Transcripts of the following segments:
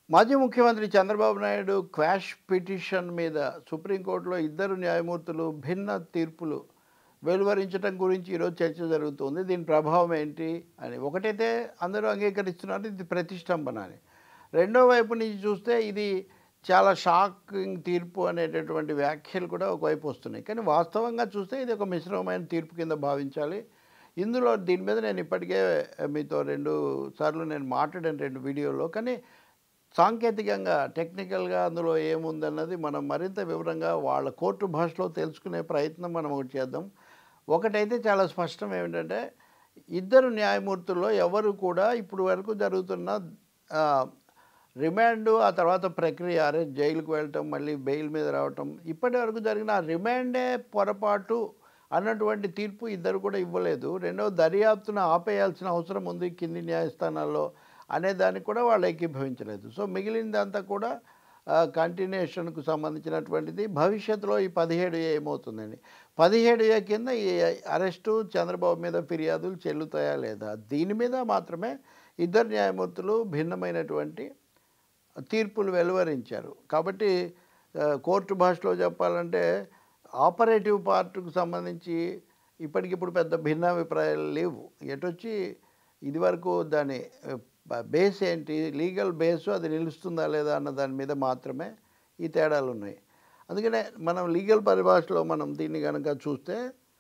మాజీ ముఖ్యమంత్రి Chandrababu Naidu quash petition మీద సుప్రీంకోర్టులో ఇద్దరు న్యాయమూర్తులు భిన్న తీర్పులు వెలువరించడం గురించి ఈరోజు చర్చ జరుగుతుంది. దీని ప్రభావం ఏంటి అని. ఒకటైతే అందరూ అంగీకరిస్తున్నారు, ఇది ప్రతిష్టంభన అని. రెండో వైపు నుంచి చూస్తే ఇది చాలా షాకింగ్ తీర్పు అనేటటువంటి వ్యాఖ్యలు కూడా ఒకవైపు వస్తున్నాయి. కానీ వాస్తవంగా చూస్తే ఇది ఒక మిశ్రమమైన తీర్పు కింద భావించాలి. ఇందులో దీని మీద నేను ఇప్పటికే మీతో 2 సార్లు నేను మాట్లాడాను 2 వీడియోల్లో. కానీ సాంకేతికంగా, టెక్నికల్‌గా అందులో ఏముందన్నది మనం మరింత వివరంగా వాళ్ళ కోర్టు భాషలో తెలుసుకునే ప్రయత్నం మనం ఒకటి చేద్దాం. ఒకటైతే చాలా స్పష్టం ఏమిటంటే, ఇద్దరు న్యాయమూర్తుల్లో ఎవరు కూడా ఇప్పుడు వరకు జరుగుతున్న ఆహ్, రిమాండు, ఆ తర్వాత ప్రక్రియ అరెస్ట్ జైలుకి వెళ్ళటం, మళ్ళీ బెయిల్ మీద రావటం, ఇప్పటి వరకు జరిగిన ఆ రిమాండే పొరపాటు అన్నటువంటి తీర్పు ఇద్దరు కూడా ఇవ్వలేదు. రెండవది దర్యాప్తును ఆపేయాల్సిన అవసరం ఉంది కింది న్యాయస్థానాల్లో అనే దానికి కూడా వాళ్ళు ఏకీభవించలేదు. సో మిగిలినదంతా కూడా కంటిన్యూషన్‌కు సంబంధించినటువంటిది. భవిష్యత్తులో ఈ 17A ఏమవుతుందండి? 17A కింద ఈ అరెస్టు, చంద్రబాబు మీద ఫిర్యాదులు చెల్లుతాయా లేదా? దీని మీద మాత్రమే ఇద్దరు న్యాయమూర్తులు భిన్నమైనటువంటి తీర్పులు వెలువరించారు. కాబట్టి కోర్టు భాషలో చెప్పాలంటే ఆపరేటివ్ పార్ట్‌కు సంబంధించి ఇప్పటికిప్పుడు పెద్ద భిన్నాభిప్రాయాలు లేవు. ఎటొచ్చి ఇదివరకు దాని బేస్ ఏంటి, లీగల్ బేసు అది నిలుస్తుందా లేదా అన్న దాని మీద మాత్రమే ఈ తేడాలున్నాయి. అందుకనే మనం లీగల్ పరిభాషలో మనం దీన్ని గనక చూస్తే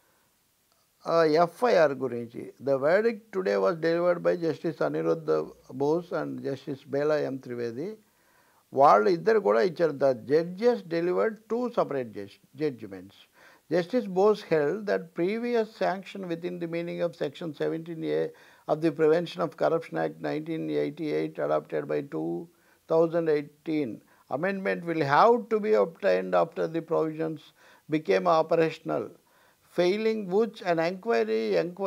ఎఫ్ఐఆర్ గురించి the verdict today was delivered by justice Aniruddha Bose and justice Bela M Trivedi. వాళ్ళు ఇద్దరు కూడా ఇచ్చారు. The judges delivered 2 separate judgments. Justice Bose held that previous sanction within the meaning of Section 17A of the Prevention of Corruption Act 1988 adopted by 2018 amendment will have to be obtained after the provisions became operational, failing which an inquiry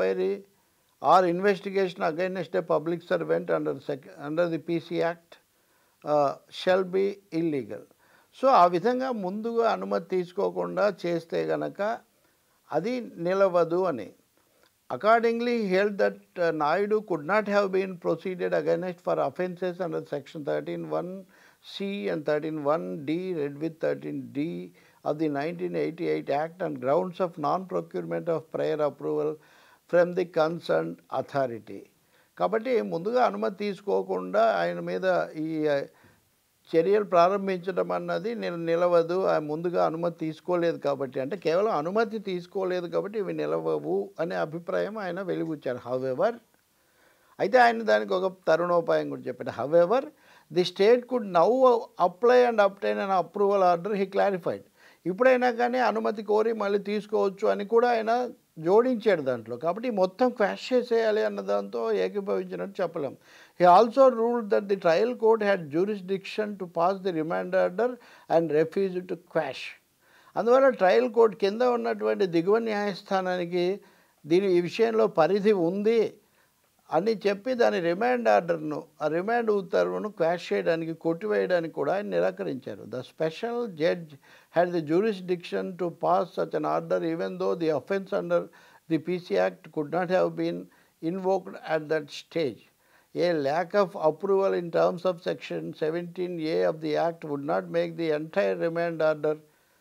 or investigation against a public servant under the PC Act shall be illegal. So ఆ విధంగా ముందుగా అనుమతి తీసుకోకుండా చేస్తే గనక అది నిలవదు అని. Accordingly he held that Naidu could not have been proceeded against for offences under Section 13(1)(c) and 13(1)(d) read with 13(d) of the 1988 Act on grounds of non-procurement of prior approval from the concerned authority. కాబట్టి ముందుగా అనుమతి తీసుకోకుండా ఆయన మీద ఈ చర్యలు ప్రారంభించడం అన్నది నిలవదు. ముందుగా అనుమతి తీసుకోలేదు కాబట్టి, అంటే కేవలం అనుమతి తీసుకోలేదు కాబట్టి ఇవి నిలవవు అనే అభిప్రాయం ఆయన వెలిబుచ్చారు. హౌఎవర్, అయితే ఆయన దానికి ఒక తరుణోపాయం కూడా చెప్పాడు. However, the state could now apply and obtain an approval order, he clarified. ఇప్పుడైనా కానీ అనుమతి కోరి మళ్ళీ తీసుకోవచ్చు అని కూడా ఆయన జోడించాడు దాంట్లో. కాబట్టి మొత్తం క్వాష్ చేసేయాలి అన్న దాంతో ఏకీభవించినట్టు చెప్పలేం. He also ruled that the trial court had jurisdiction to pass the remand order and refused to quash. అందువల్ల ట్రయల్ కోర్ట్ కింద ఉన్నటువంటి దిగువ న్యాయస్థానానికి ఈ విషయంలో పరిధి ఉంది అని చెప్పి దాని రిమాండ్ ఆర్డర్ను, ఆ రిమాండ్ ఉత్తర్వును క్వాష్ చేయడానికి, కొట్టివేయడానికి కూడా ఆయన నిరాకరించారు. The special judge had the jurisdiction to pass such an order even though the offence under the PC act could not have been invoked at that stage. A lack of approval in terms of Section 17A of the Act would not make the entire remand order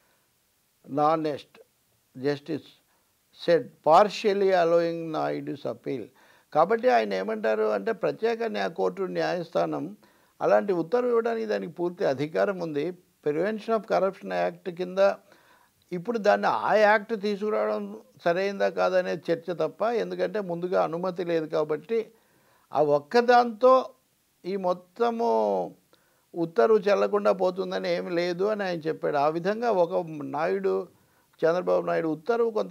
non-est, justice said, partially allowing Naidu's appeal. కాబట్టి ఆయన ఏమంటారు అంటే, ప్రత్యేక court న్యాయస్థానం అలాంటి ఉత్తర్వు ఇవ్వడానికి దానికి పూర్తి అధికారం ఉంది. ప్రివెన్షన్ ఆఫ్ కరప్షన్ యాక్ట్ కింద ఇప్పుడు దాన్ని ఆ యాక్ట్ తీసుకురావడం సరైందా కాదనే చర్చ తప్ప, ఎందుకంటే ముందుగా అనుమతి లేదు కాబట్టి ఆ ఒక్కదాంతో ఈ మొత్తము ఉత్తర్వు చెల్లకుండా పోతుందని ఏమి లేదు అని ఆయన చెప్పాడు. ఆ విధంగా ఒక చంద్రబాబు నాయుడు ఉత్తర్వు కొంత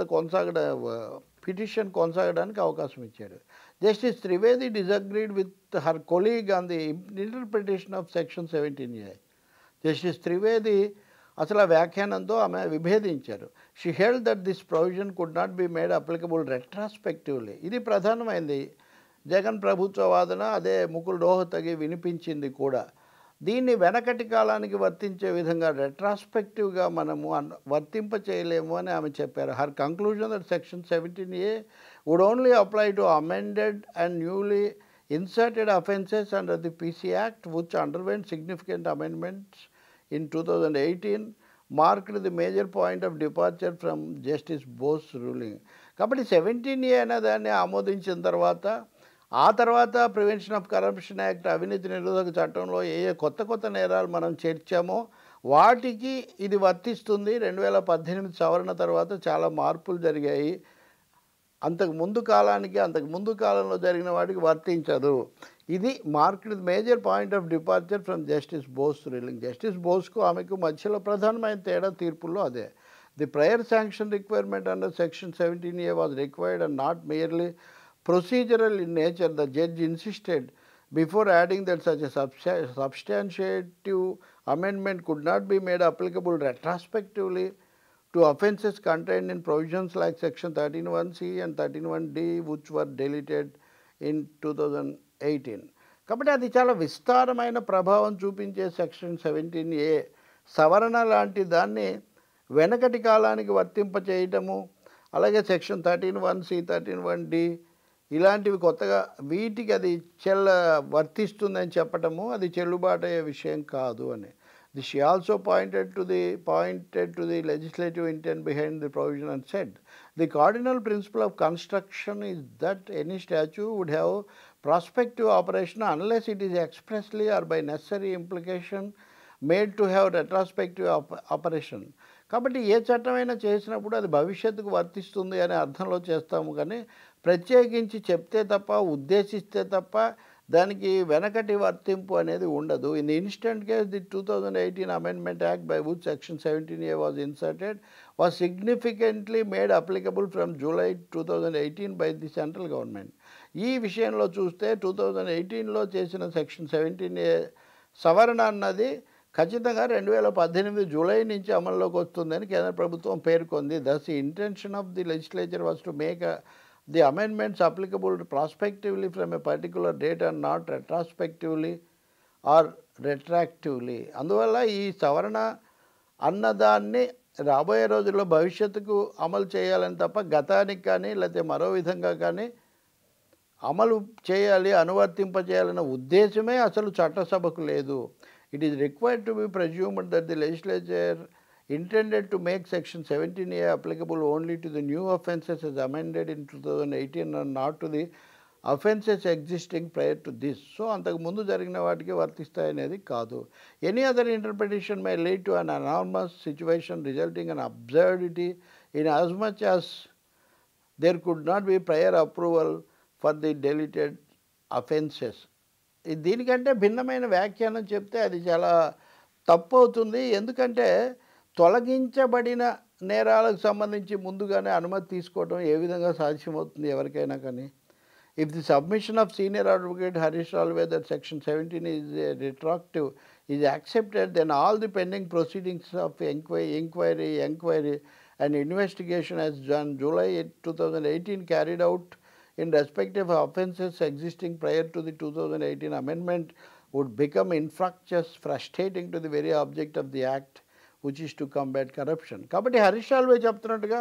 పిటిషన్ కొనసాగడానికి అవకాశం ఇచ్చాడు. Justice Trivedi disagreed with her colleague on the interpretation of section 17A. Justice Trivedi అసలు ఆ వ్యాఖ్యానంతో ఆమె విభేదించారు. She held that this provision could not be made applicable retrospectively. ఇది ప్రధానమైంది. జగన్ ప్రభుత్వ వాదన అదే ముకుల్ రోహతగి వినిపించింది కూడా. దీన్ని వెనకటి కాలానికి వర్తించే విధంగా రెట్రాస్పెక్టివ్గా మనము వర్తింప చేయలేము అని ఆమె చెప్పారు. Her conclusion that section 17A would only apply to amended and newly inserted offences under the PC Act, which underwent significant amendments in 2018, marked the major point of departure from Justice Bose ruling. కాబట్టి 17A అనేదాన్ని ఆమోదించిన తర్వాత ఆ తర్వాత prevention of corruption act, అవినీతి నిరోధక చట్టంలో ఏ కొత్త కొత్త నేరాలు మనం చేర్చామో వాటికి ఇది వర్తిస్తుంది. 2018 సవరణ తర్వాత చాలా మార్పులు జరిగాయి. అంతకు ముందు కాలంలో జరిగిన వాటికి వర్తించదు. ఇది marked major point of departure from justice Bose ruling. Justice బోస్కు ఆమెకు మధ్యలో ప్రధానమైన తేడా తీర్పుల్లో అదే. The prior sanction requirement under section 17A was required and not merely procedural in nature. The judge insisted before adding that such a substantive amendment could not be made applicable retrospectively to offences contained in provisions like section 13(1)(c) and 13(1)(d) which were deleted in 2018. కాబట్టి అది చాలా విస్తారమైన ప్రభావం చూపించే section 17A సవరణ లాంటి దాన్ని వెనకటి కాలానికి వర్తింపచేయటము, అలాగే సెక్షన్ 13(1)(c) 13(1)(d) ఇలాంటివి కొత్తగా వీటికి అది వర్తిస్తుందని చెప్పటము అది చెల్లుబాటయ్యే విషయం కాదు అని. She also pointed to the legislative intent behind the provision and said, the cardinal principle of construction is that any statute would have prospective operation unless it is expressly or by necessary implication made to have retrospective operation. కాబట్టి ఏ చట్టమైనా చేసినప్పుడు అది భవిష్యత్తుకు వర్తిస్తుంది అనే అర్థంలో చేస్తాము, కానీ ప్రత్యేకించి చెప్తే తప్ప ఉద్దేశిస్తే తప్ప దానికి వెనకటి వర్తింపు అనేది ఉండదు. In the instant case the 2018 amendment act by which section 17A was inserted was significantly made applicable from July 2018 by the central government. ఈ విషయంలో చూస్తే 2018లో చేసిన సెక్షన్ 17A సవరణ అన్నది ఖచ్చితంగా 2018 జూలై నుంచి అమల్లోకి వస్తుందని కేంద్ర ప్రభుత్వం పేర్కొంది. Thus the intention of the legislature was to make the amendments applicable prospectively from a particular date and not retrospectively or retroactively. అందువల్ల ఈ సవరణ అన్నదాన్ని రాబోయే రోజుల్లో భవిష్యత్తుకు అమలు చేయాలని తప్ప గతానికి కానీ లేకపోతే మరో విధంగా కానీ అమలు చేయాలి, అనువర్తింపజేయాలన్న ఉద్దేశమే అసలు చట్టసభకు లేదు. It is required to be presumed that the legislature intended to make section 17A applicable only to the new offences as amended in 2018 and not to the offences existing prior to this. So అంతకు ముందు జరిగిన వాటికి వర్తిస్తాయనేది కాదు. Any other interpretation may lead to an anomalous situation resulting in absurdity in as much as there could not be prior approval for the deleted offences. దీనికంటే భిన్నమైన వ్యాఖ్యానం చెప్తే అది చాలా తప్పు అవుతుంది. ఎందుకంటే తొలగించబడిన నేరాలకు సంబంధించి ముందుగానే అనుమతి తీసుకోవడం ఏ విధంగా సాధ్యమవుతుంది ఎవరికైనా కానీ? If the submission of senior advocate Harish Salve that section 17 is retroactive is accepted, then all the pending proceedings of enquiry and investigation as on July 2018 carried out in respective offences existing prior to the 2018 amendment would become infructuous, frustrating to the very object of the act, which is to combat corruption. కాబట్టి హరీష్ సాల్వే చెప్తున్నట్టుగా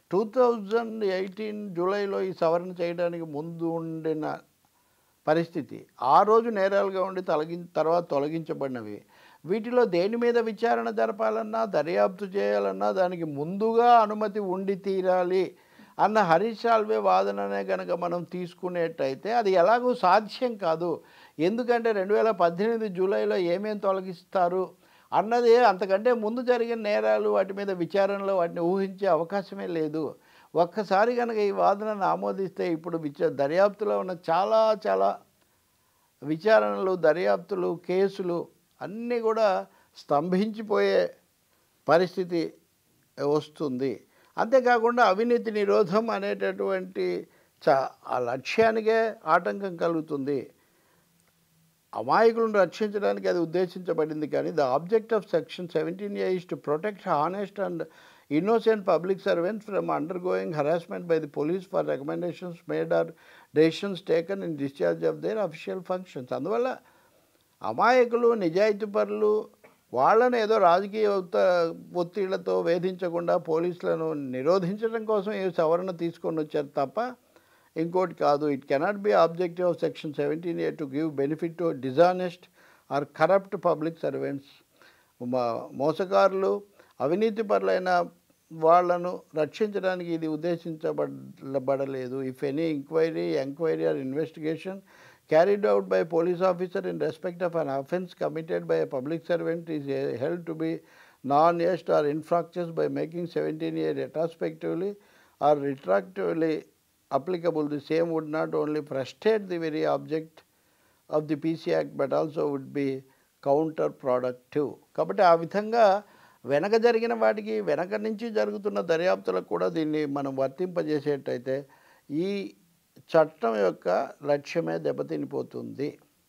2018 జూలైలో ఈ సవరణ చేయడానికి ముందు ఉండిన పరిస్థితి ఆ రోజు నేరాలుగా ఉండి తర్వాత తొలగించబడినవి. వీటిలో దేని మీద విచారణ జరపాలన్నా దర్యాప్తు చేయాలన్నా దానికి ముందుగా అనుమతి ఉండి తీరాలి అన్న హరీష్ సాల్వే వాదననే కనుక మనం తీసుకునేట్టయితే అది ఎలాగూ సాధ్యం కాదు. ఎందుకంటే 2018 జూలైలో ఏమేం తొలగిస్తారు అన్నది అంతకంటే ముందు జరిగిన నేరాలు వాటి మీద విచారణలో వాటిని ఊహించే అవకాశమే లేదు. ఒక్కసారి కనుక ఈ వాదనను ఆమోదిస్తే ఇప్పుడు దర్యాప్తులో ఉన్న చాలా విచారణలు, దర్యాప్తులు, కేసులు అన్నీ కూడా స్తంభించిపోయే పరిస్థితి వస్తుంది. అంతేకాకుండా అవినీతి నిరోధం అనేటటువంటి ఆ లక్ష్యానికే ఆటంకం కలుగుతుంది. అమాయకులను రక్షించడానికి అది ఉద్దేశించబడింది, కానీ the object of section 17A is to protect honest and innocent public servants from undergoing harassment by the police for recommendations made or decisions taken in discharge of their official functions. అందువల్ల అమాయకులు, నిజాయితీపరులు వాళ్ళను ఏదో రాజకీయ ఒత్తిళ్లతో వేధించకుండా పోలీసులను నిరోధించడం కోసం ఈ సవరణ తీసుకొని వచ్చారు తప్ప ఇంకోటి కాదు. It cannot be objective of section 17A to give benefit to dishonest or corrupt public servants. మోసగారులు, అవినీతిపరులైన వాళ్ళను రక్షించడానికి ఇది ఉద్దేశించబడలేదు. If any enquiry or investigation carried out by a police officer in respect of an offence committed by a public servant is held to be non-est or infractious by making 17A retrospectively or retroactively applicable, the same would not only frustrate the very object of the PC Act but also would be counterproductive. కాబట్టి ఆ విధంగా వెనక జరిగిన వాటికి, వెనక నుంచి జరుగుతున్న దర్యాప్తులకు కూడా దీన్ని మనం వర్తింపజేసేటైతే ఈ చట్టం యొక్క లక్ష్యమే దెబ్బతినిపోతుంది.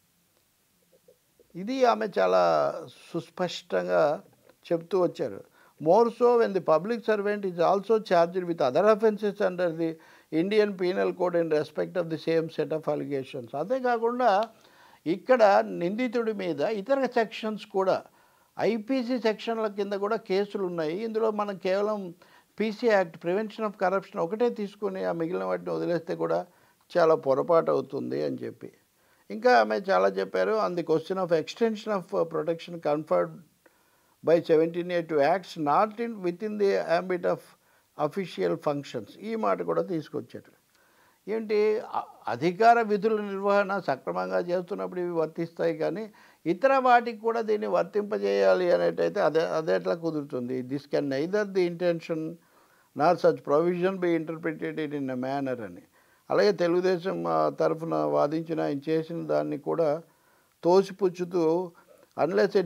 ఇది ఆమె చాలా సుస్పష్టంగా చెప్తూ వచ్చారు. More so when the public servant is also charged with other offences under the Indian penal code in respect of the same set of allegations. అంతేకాకుండా ఇక్కడ నిందితుడి మీద ఇతర సెక్షన్స్ కూడా, ఐపీసీ సెక్షన్ల కింద కూడా కేసులు ఉన్నాయి. ఇందులో మనం కేవలం PC act, prevention of corruption ఒకటే తీసుకుని ఆ మిగిలిన వాటిని వదిలేస్తే కూడా చాలా పొరపాటు అవుతుంది అని చెప్పి ఇంకా ఆమె చాలా చెప్పారు. On the question of extension of protection conferred by 17A to acts not within the ambit of official functions, ఈ మాట కూడా తీసుకొచ్చారు. ఏంటి, అధికార విధుల నిర్వహణ సక్రమంగా చేస్తున్నప్పుడు ఇవి వర్తిస్తాయి, కానీ ఇతర వాటికి కూడా దీన్ని వర్తింపజేయాలి అనేటైతే అదే ఎట్లా కుదురుతుంది. This can neither the intention not such provision be interpreted in a manner అని. అలాగే తెలుగుదేశం తరఫున వాదించిన ఆయన చేసిన దాన్ని కూడా తోసిపుచ్చుతూ unless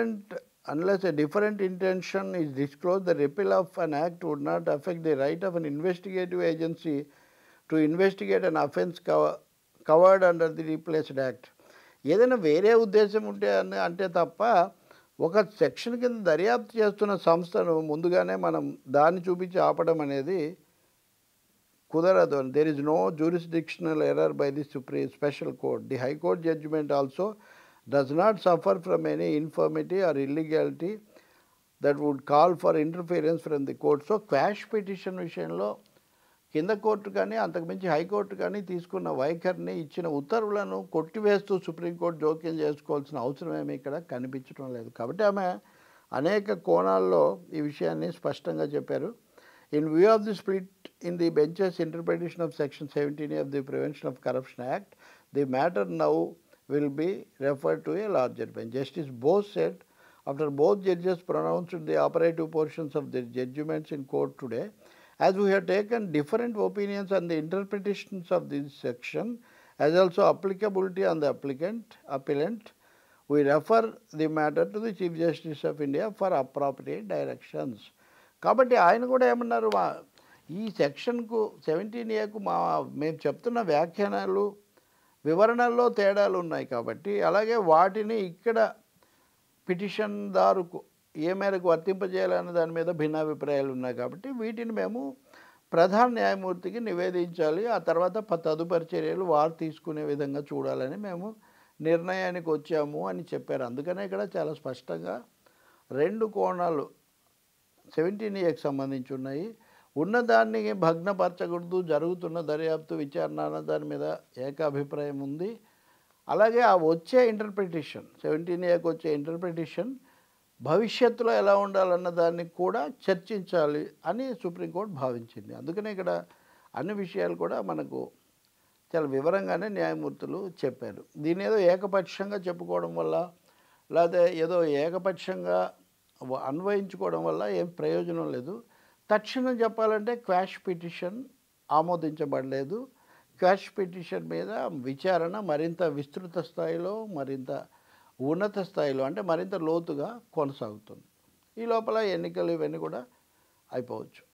a different intention is disclose, the repeal of an act would not affect the right of an investigative agency to investigate an offence covered under the replaced act. ఏదైనా వేరే ఉద్దేశం ఉంటే అంటే తప్ప ఒక సెక్షన్ కింద దర్యాప్తు చేస్తున్న సంస్థను ముందుగానే మనం దాన్ని చూపించి ఆపడం అనేది కుదరదు. There is no jurisdictional error by the special court. The High Court judgment also does not suffer from any infirmity or illegality that would call for interference from the court. So quash petition విషయంలో కింద court కానీ అంతకుమించి high court కానీ తీసుకున్న వైఖరిని, ఇచ్చిన ఉత్తర్వులను కొట్టివేస్తూ supreme court జోక్యం చేసుకోవాల్సిన అవసరం ఏమీ ఇక్కడ కనిపించడం లేదు. కాబట్టి ఆమె అనేక కోణాల్లో ఈ విషయాన్ని స్పష్టంగా చెప్పారు. In view of the split in the bench's interpretation of Section 17A of the Prevention of Corruption Act, the matter now will be referred to a larger bench. Justice Bose said, after both judges pronounced the operative portions of the judgments in court today, as we have taken different opinions on the interpretations of this section, as also applicability on the appellant, we refer the matter to the Chief Justice of India for appropriate directions. కాబట్టి ఆయన కూడా ఏమన్నారు, ఈ సెక్షన్కు 17Aకు మేము చెప్తున్న వ్యాఖ్యానాలు, వివరణల్లో తేడాలు ఉన్నాయి కాబట్టి, అలాగే వాటిని ఇక్కడ పిటిషన్దారుకు ఏ మేరకు వర్తింపజేయాలనే దాని మీద భిన్నాభిప్రాయాలు ఉన్నాయి కాబట్టి వీటిని మేము ప్రధాన న్యాయమూర్తికి నివేదించాలి. ఆ తర్వాత తదుపరి చర్యలు వారు తీసుకునే విధంగా చూడాలని మేము నిర్ణయానికి వచ్చాము అని చెప్పారు. అందుకనే ఇక్కడ చాలా స్పష్టంగా రెండు కోణాలు 17Aకి సంబంధించి ఉన్నాయి. ఉన్నదాన్ని భగ్నపరచకూడదు, జరుగుతున్న దర్యాప్తు విచారణ దాని మీద ఏకాభిప్రాయం ఉంది. అలాగే ఆ వచ్చే ఇంటర్ప్రిటేషన్, 17Aకి వచ్చే ఇంటర్ప్రిటేషన్ భవిష్యత్తులో ఎలా ఉండాలన్న దాన్ని కూడా చర్చించాలి అని సుప్రీంకోర్టు భావించింది. అందుకనే ఇక్కడ అన్ని విషయాలు కూడా మనకు చాలా వివరంగానే న్యాయమూర్తులు చెప్పారు. దీన్ని ఏదో ఏకపక్షంగా చెప్పుకోవడం వల్ల, లేదా ఏదో ఏకపక్షంగా అన్వయించుకోవడం వల్ల ఏం ప్రయోజనం లేదు. తక్షణం చెప్పాలంటే క్వాష్ పిటిషన్ ఆమోదించబడలేదు. క్వాష్ పిటిషన్ మీద విచారణ మరింత విస్తృత స్థాయిలో, మరింత ఉన్నత స్థాయిలో, అంటే మరింత లోతుగా కొనసాగుతుంది. ఈ లోపల ఎన్నికలు ఇవన్నీ కూడా అయిపోవచ్చు.